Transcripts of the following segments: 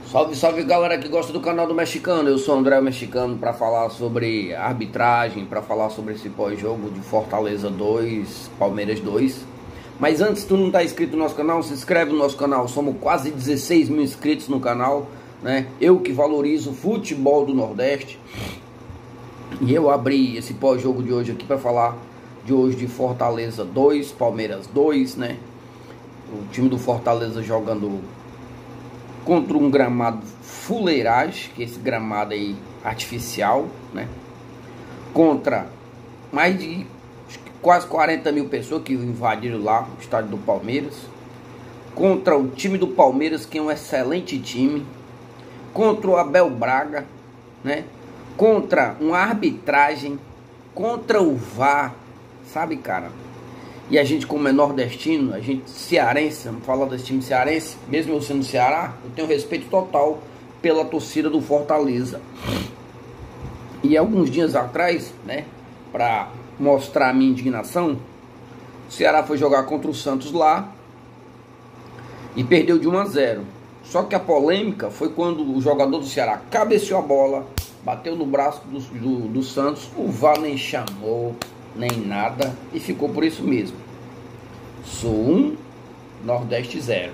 Salve, salve galera que gosta do canal do Mexicano. Eu sou o André Mexicano para falar sobre arbitragem, para falar sobre esse pós-jogo de Fortaleza 2, Palmeiras 2. Mas antes, se tu não está inscrito no nosso canal, se inscreve no nosso canal. Somos quase 16 mil inscritos no canal, né? Eu que valorizo o futebol do Nordeste. E eu abri esse pós-jogo de hoje aqui para falar de hoje de Fortaleza 2, Palmeiras 2, né? O time do Fortaleza jogando contra um gramado fuleiragem, que é esse gramado aí artificial, né? Contra mais de quase 40 mil pessoas que invadiram lá o estádio do Palmeiras. Contra o time do Palmeiras, que é um excelente time. Contra o Abel Braga, né? Contra uma arbitragem, contra o VAR, sabe, cara? E a gente, como é nordestino, a gente cearense, vamos falar desse time cearense, mesmo eu sendo do Ceará, eu tenho respeito total pela torcida do Fortaleza. E alguns dias atrás, né, para mostrar a minha indignação, o Ceará foi jogar contra o Santos lá e perdeu de 1-0. Só que a polêmica foi quando o jogador do Ceará cabeceou a bola, bateu no braço do Santos, o VAR nem chamou, nem nada, e ficou por isso mesmo. Sou 1, Nordeste 0.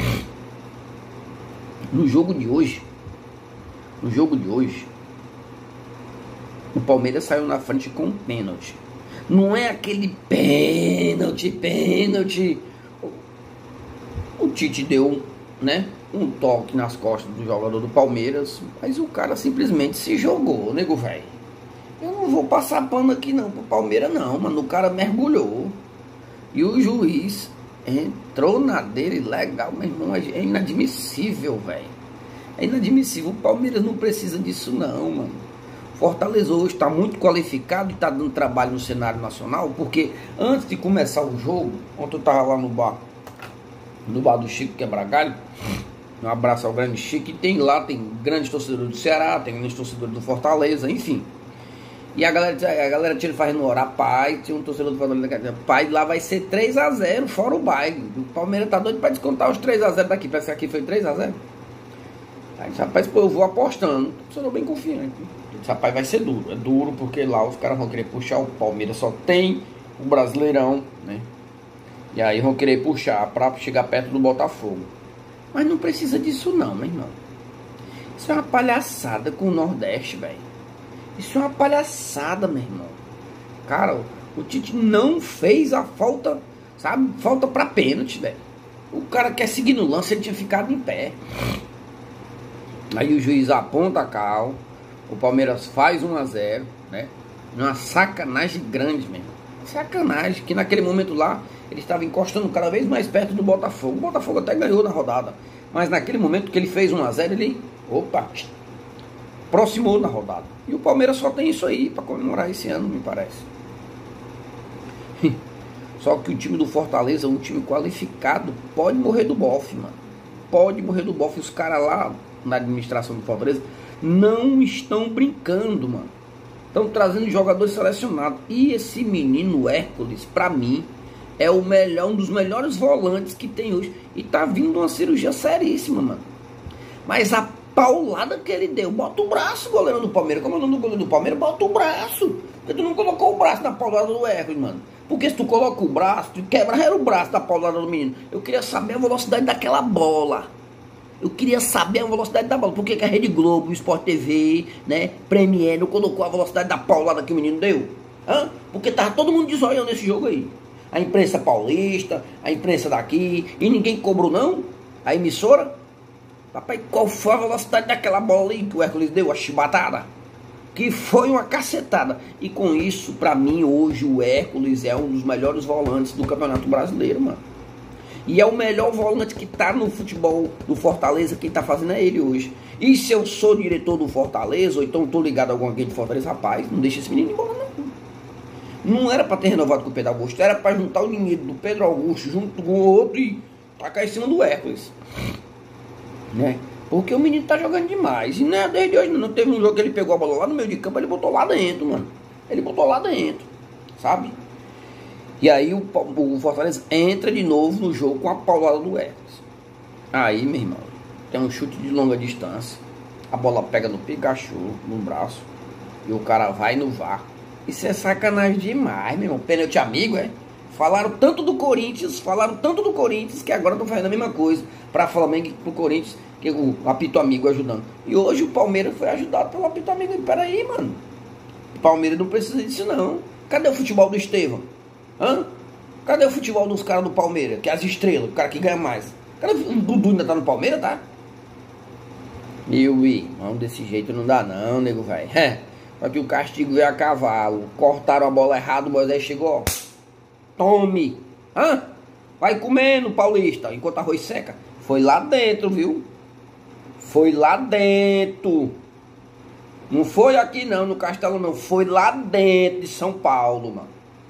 No jogo de hoje, o Palmeiras saiu na frente com um pênalti. Não é aquele pênalti. O Tite deu, né, um toque nas costas do jogador do Palmeiras, mas o cara simplesmente se jogou, nego velho. Eu não vou passar pano aqui não pro Palmeiras não, mano. O cara mergulhou. E o juiz entrou na dele legal, meu irmão. É inadmissível, velho. É inadmissível. O Palmeiras não precisa disso não, mano. Fortaleza hoje está muito qualificado e está dando trabalho no cenário nacional, porque antes de começar o jogo, ontem eu tava lá no bar do Chico Quebra-Galho. Um abraço ao grande Chico. E tem grandes torcedores do Ceará, tem grandes torcedores do Fortaleza, enfim. E a galera tira fazendo hora, pai, tinha um torcedor do Fortaleza, pai, lá vai ser 3-0, fora o baile. O Palmeiras tá doido pra descontar os 3-0 daqui, parece que aqui foi 3-0. Aí, rapaz, pô, eu vou apostando, o torcedor bem confiante. Esse rapaz vai ser duro, é duro porque lá os caras vão querer puxar, o Palmeiras só tem o Brasileirão, né? E aí vão querer puxar pra chegar perto do Botafogo. Mas não precisa disso não, meu irmão. Isso é uma palhaçada com o Nordeste, velho. Isso é uma palhaçada, meu irmão. Cara, o Tite não fez a falta, sabe? Falta pra pênalti, velho. O cara quer seguir no lance, ele tinha ficado em pé. Aí o juiz aponta a cal. O Palmeiras faz 1-0, né? Uma sacanagem grande, meu irmão. Sacanagem, que naquele momento lá, ele estava encostando cada vez mais perto do Botafogo. O Botafogo até ganhou na rodada. Mas naquele momento que ele fez 1-0, ele... Opa! Aproximou na rodada. E o Palmeiras só tem isso aí para comemorar esse ano, me parece. Só que o time do Fortaleza é um time qualificado. Pode morrer do bofe, mano. Pode morrer do bofe. Os caras lá na administração do Fortaleza não estão brincando, mano. Estão trazendo jogadores selecionados. E esse menino Hércules, pra mim, é um dos melhores volantes que tem hoje. E tá vindo uma cirurgia seríssima, mano. Mas a paulada que ele deu, bota o braço, goleiro do Palmeiras. Como é o nome do goleiro do Palmeiras? Bota o braço. Porque tu não colocou o braço na paulada do Hércules, mano. Porque se tu coloca o braço, tu quebra o braço da paulada do menino. Eu queria saber a velocidade daquela bola. Eu queria saber a velocidade da bola. Por que a Rede Globo, o Sport TV, né, Premier, não colocou a velocidade da paulada que o menino deu? Hã? Porque tava todo mundo de zoião nesse jogo aí. A imprensa paulista, a imprensa daqui, e ninguém cobrou não? A emissora? Papai, qual foi a velocidade daquela bola ali que o Hércules deu, a chibatada? Que foi uma cacetada. E com isso, pra mim, hoje o Hércules é um dos melhores volantes do Campeonato Brasileiro, mano. E é o melhor volante que tá no futebol do Fortaleza, quem tá fazendo é ele hoje. E se eu sou diretor do Fortaleza, ou então tô ligado a alguém de Fortaleza, rapaz, não deixa esse menino embora, não. Não era pra ter renovado com o Pedro Augusto, era pra juntar o dinheiro do Pedro Augusto junto com o outro e tacar em cima do Hércules. Né? Porque o menino tá jogando demais. E não é desde hoje, não. Teve um jogo que ele pegou a bola lá no meio de campo, ele botou lá dentro, mano. Ele botou lá dentro, sabe? E aí o Fortaleza entra de novo no jogo com a paulada do Hércules. Aí, meu irmão, tem um chute de longa distância, a bola pega no Pikachu, no braço, e o cara vai no VAR. Isso é sacanagem demais, meu irmão. Pênalti amigo, é? Falaram tanto do Corinthians, que agora estão fazendo a mesma coisa para Flamengo e pro Corinthians, que o apito amigo ajudando. E hoje o Palmeiras foi ajudado pelo apito amigo. Peraí, mano. O Palmeiras não precisa disso, não. Cadê o futebol do Estevão? Hã? Cadê o futebol dos caras do Palmeiras? Que é as estrelas, o cara que ganha mais. Cadê o Dudu? Ainda tá no Palmeiras, tá? Meu irmão, desse jeito não dá não, nego, velho. Só que o castigo veio a cavalo. Cortaram a bola errado, o Moisés chegou, ó. Tome! Hã? Vai comendo, Paulista, enquanto arroz seca. Foi lá dentro, viu? Foi lá dentro. Não foi aqui não, no Castelo não. Foi lá dentro de São Paulo, mano.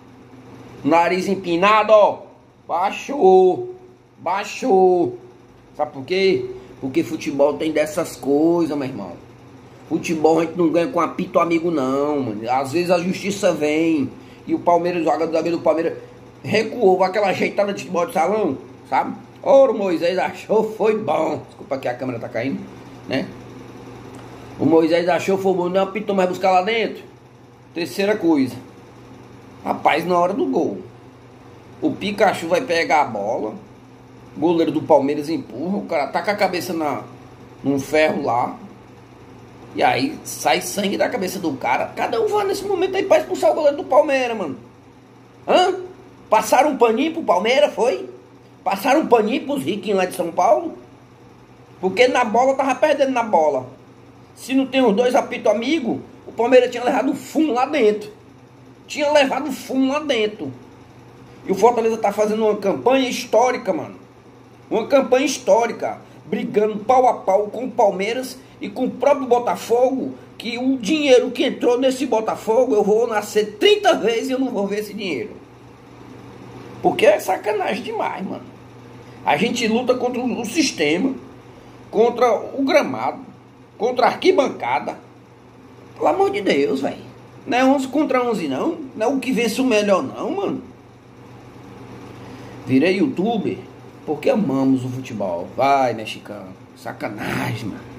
Nariz empinado, ó. Baixou. Baixou. Sabe por quê? Porque futebol tem dessas coisas, meu irmão. Futebol a gente não ganha com apito amigo, não, mano. Às vezes a justiça vem e o Palmeiras, joga da vez do Palmeiras, recuou, aquela ajeitada de futebol de salão, sabe? Ora, o Moisés achou, foi bom. Desculpa que a câmera tá caindo, né? O Moisés achou, foi bom, não apitou mais buscar lá dentro. Terceira coisa. Rapaz, na hora do gol, o Pikachu vai pegar a bola, o goleiro do Palmeiras empurra, o cara taca a cabeça num ferro lá, e aí sai sangue da cabeça do cara. Cada um vai nesse momento aí pra expulsar o goleiro do Palmeiras, mano. Hã? Passaram um paninho pro Palmeiras, foi? Passaram um paninho pros riquinhos lá de São Paulo? Porque na bola, tava perdendo na bola. Se não tem os dois apito amigo, o Palmeiras tinha levado fumo lá dentro. Tinha levado fumo lá dentro. E o Fortaleza tá fazendo uma campanha histórica, mano. Uma campanha histórica. Brigando pau a pau com o Palmeiras e com o próprio Botafogo. Que o dinheiro que entrou nesse Botafogo, eu vou nascer 30 vezes e eu não vou ver esse dinheiro. Porque é sacanagem demais, mano. A gente luta contra o sistema, contra o gramado, contra a arquibancada. Pelo amor de Deus, velho. Não é 11 contra 11, não. Não é o que vence o melhor, não, mano. Virei youtuber porque amamos o futebol. Vai, mexicano. Sacanagem, mano.